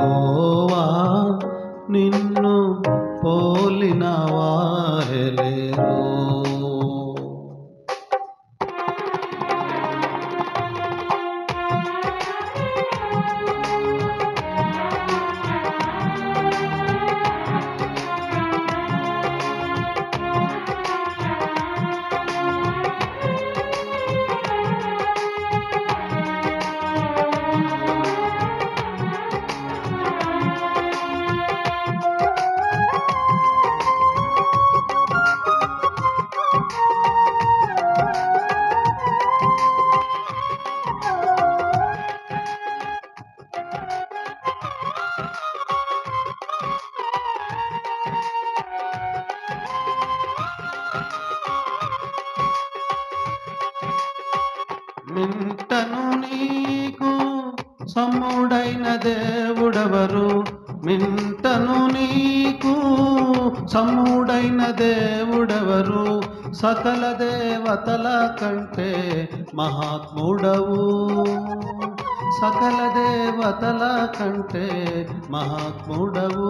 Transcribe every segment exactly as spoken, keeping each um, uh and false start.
యెహోవా నిన్ను పోలిన వారె లేరు. మింటను నీకు సమ్ముడైన దేవుడెవరు? మింటను నీకు సమ్ముడైన దేవుడెవరు? సకల దేవతల కంటే మహాత్ముడవు, సకల దేవతల కంటే మహాత్ముడవు.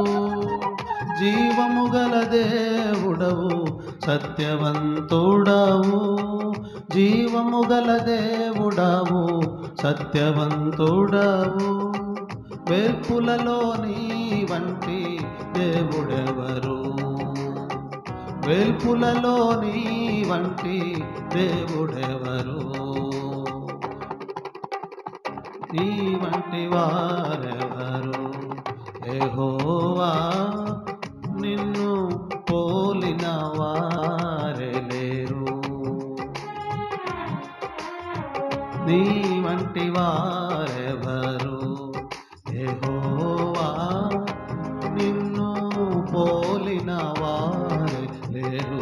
జీవము గల దేవుడవు, సత్యవంతుడవు, జీవము గల దేవుడవు, సత్యవంతుడవు. వేల్పులలో నీ వంటి దేవుడెవరు? వేల్పులలో నీ వంటి దేవుడెవరు? నీ వంటి వారెవరు? యెహోవా నిన్ను పోలిన వారె లేరు. నీ వంటి వారెవరు? యెహోవా నిన్ను పోలిన వారె లేరు.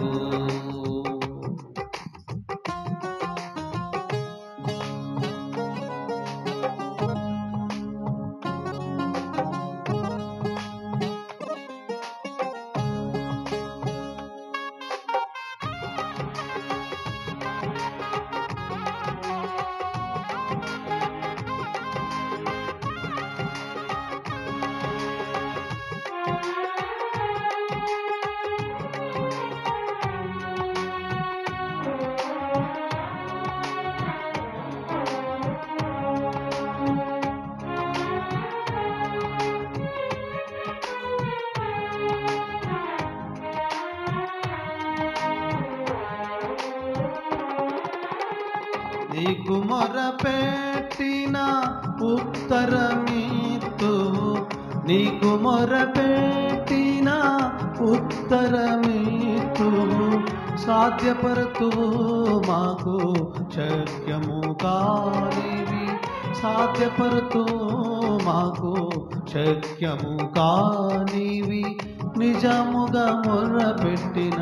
నీకు మొరపెట్టిన ఉత్తరమిత్తువు, నీకు మొరపెట్టిన ఉత్తరమిత్తువు. సాధ్యపరతువు మాకు శక్యము కానివి, సాధ్యపరతువు మాకు శక్యము కానివి. నిజముగా మొరపెట్టిన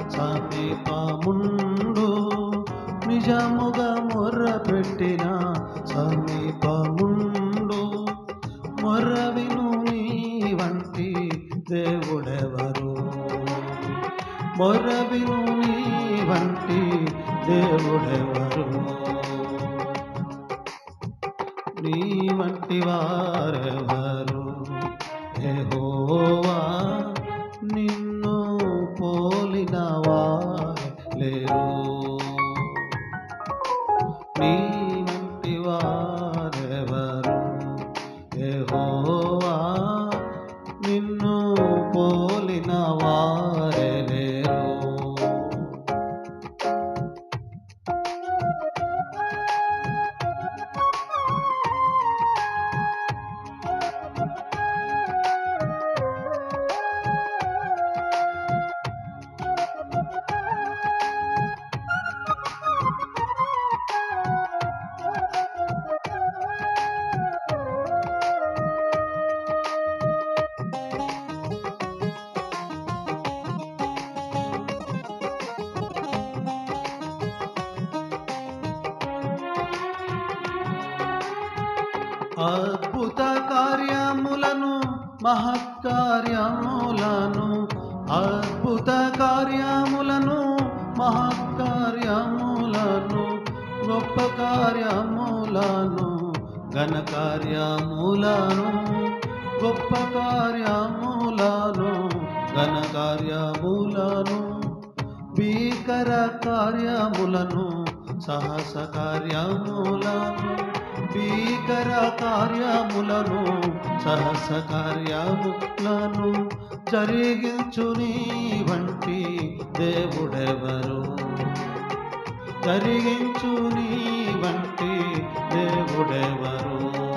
సమీపముండు, నిజముగా మొర్రపెట్టిన సమీపముండు. మొర్రవిను నీ వంటి దేవుడెవరు? మొర్రవిను నీ వంటి దేవుడెవరు? నీ వంటి వారెవరు? యెహోవా నిన్ను పోలిన వారె లేరు. నీ వంటి వారెవరు? యెహోవా నిన్ను పోలిన వారె లేరు. అద్భుత కార్యములను మహత్కార్యములను, అద్భుత కార్యములను మహత్కార్యములను, గొప్ప కార్యములను ఘన కార్యములను, గొప్ప కార్యములను ఘన కార్యములను భీకర కార్యములను సాహస కార్యములను భీకర కార్యములను సహస కార్యములను జరిగించు నీ వంటి దేవుడెవరు జరిగించు నీ వంటి దేవుడెవరు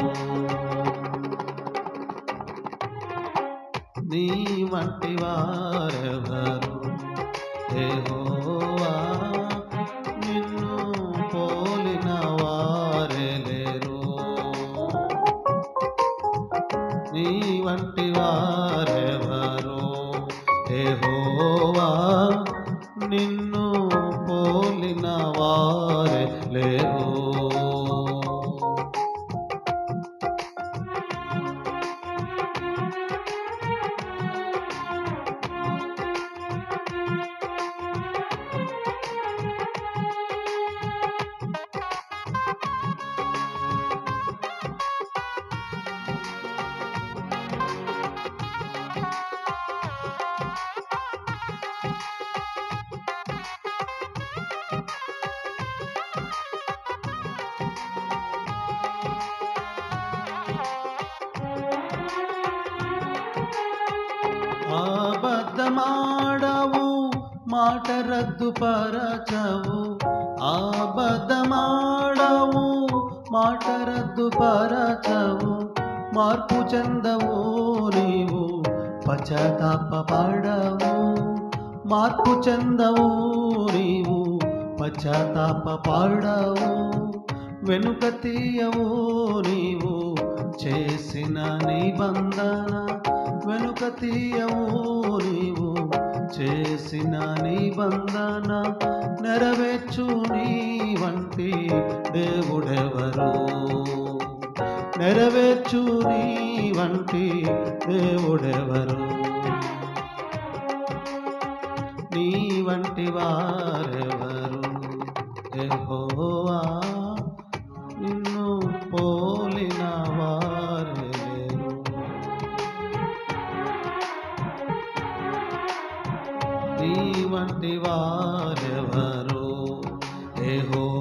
నీ వంటి వారెవరు యెహోవా నిన్ను పోలిన వారే లేరు నీ వంటి వారెవరు యెహోవా నిన్ను పోలిన వారే లేరు అబద్ధమాడవు మాట రద్దు పరచవు అబద్ధమాడవు మాట రద్దు పరచవు మార్పు చెందవు నీవు పశ్చాత్తాపపడవు మార్పు చెందవు నీవు పశ్చాత్తాపపడవు వెనుక తీయవు నీవు చేసిన నిబంధన వెనుక తీయవు నీవు చేసిన నిబంధన నెరవేర్చు నీ వంటి దేవుడెవరు నెరవేర్చు నీ వంటి దేవుడెవరు నీ వంటి వారెవరు యెహోవా నిన్ను పోలిన వారే లేరు నీ వంటి వారెవరు యెహోవా